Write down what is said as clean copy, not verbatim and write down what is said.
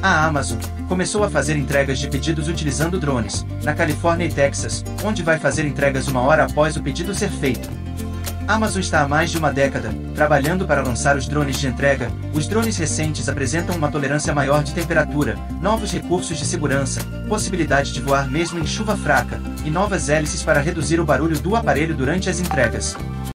A Amazon começou a fazer entregas de pedidos utilizando drones, na Califórnia e Texas, onde vai fazer entregas 1 hora após o pedido ser feito. A Amazon está há mais de uma década trabalhando para lançar os drones de entrega. Os drones recentes apresentam uma tolerância maior de temperatura, novos recursos de segurança, possibilidade de voar mesmo em chuva fraca, e novas hélices para reduzir o barulho do aparelho durante as entregas.